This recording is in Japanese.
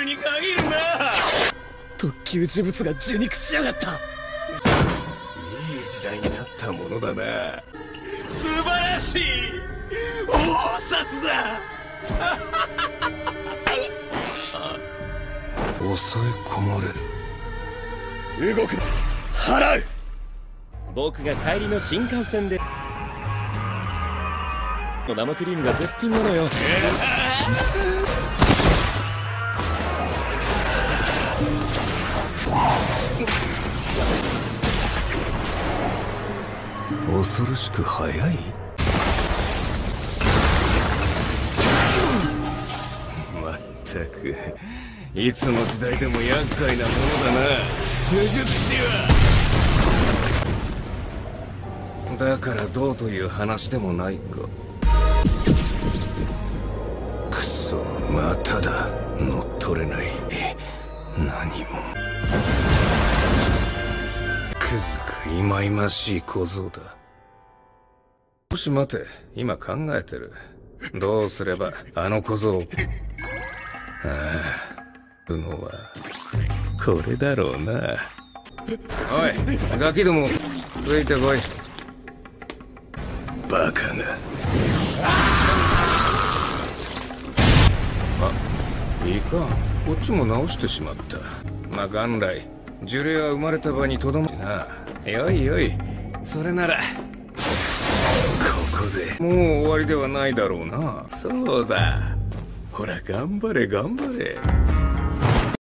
ルに限るな。 特級呪物が受肉しやがった。 いい時代になったものだな。素晴らしい大札だ。抑え込まれる。 動くな。払う。 僕が帰りの新幹線で生クリームが絶品なのよ。 恐ろしく早い。まったくいつの時代でも厄介なものだな、呪術師は。だからどうという話でもないか。くそ、まただ。乗っ取れない。何も。くずくいまいましい小僧だ。もし待て、今考えてる。どうすればあの小僧を。のはこれだろうな。おいガキども、ついてこい。バカが。いかん、こっちも直してしまった。まあ元来呪霊は生まれた場にとどまるな。よいよい、それならここでもう終わりではないだろうな。そうだ、ほら頑張れ頑張れ。